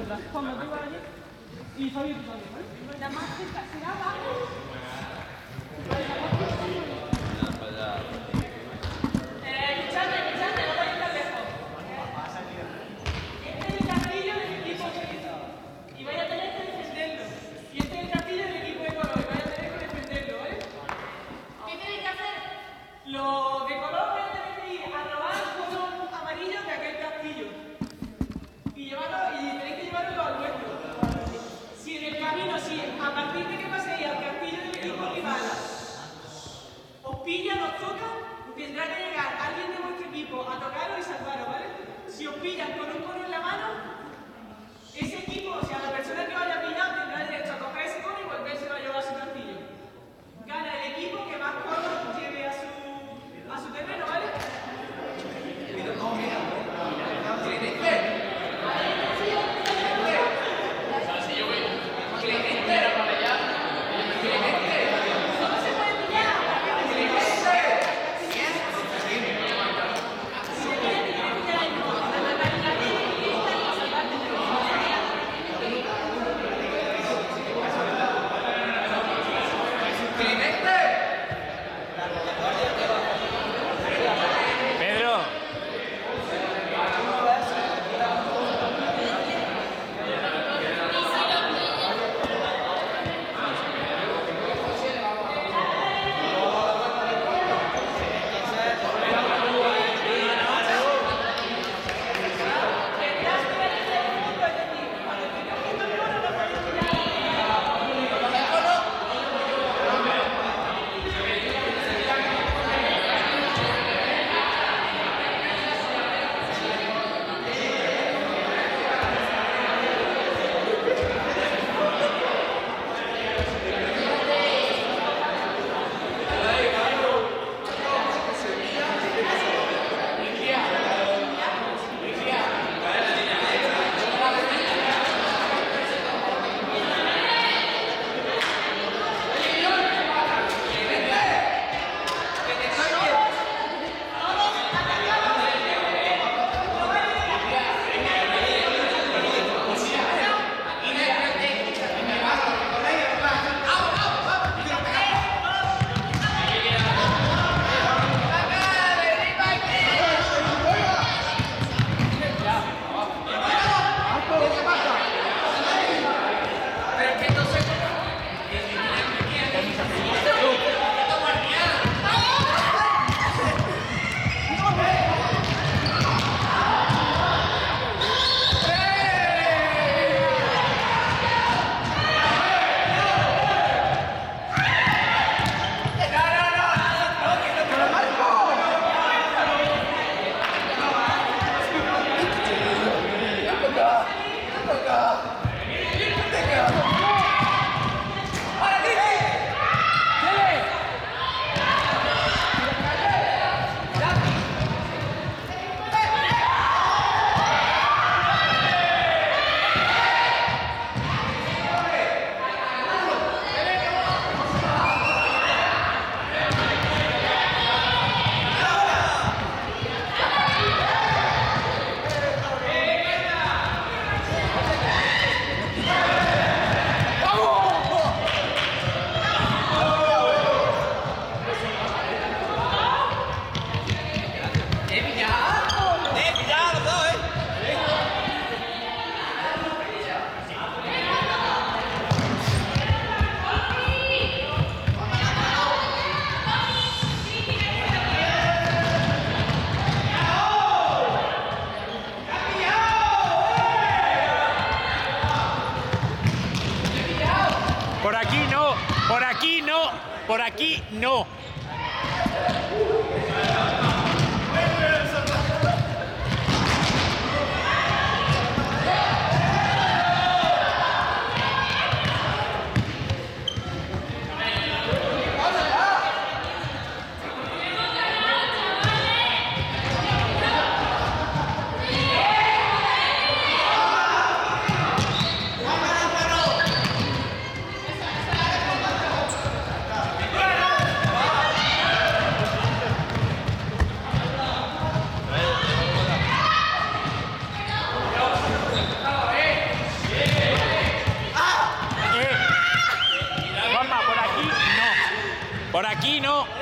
Cuando tú vas allí y Fabio tú también, ¿vale? La más cerca será abajo. Escuchadme, no vayáis tan lejos. Este es el castillo del equipo y vaya a tener que defenderlo. Y este es el castillo del equipo de color y vaya a tener que defenderlo, ¿vale? ¿Qué tenéis que hacer? Los de color van a tener que ir a robar el color amarillo de aquel castillo. Y tenéis que llevarlo al vuestro. Si en el camino, a partir de que paséis al castillo del equipo rival, os pillan, os tocan, tendrá que llegar alguien de vuestro equipo a tocaros y salvaros, ¿vale? Si os pillan con un cono en la mano, ese equipo, o sea, la persona que vaya a pillar tendrá derecho a coger ese cono y volvérselo a llevar a su castillo. Gana el equipo que más conos lleve a su terreno, ¿vale? Por aquí no, por aquí no, por aquí no. Por aquí no.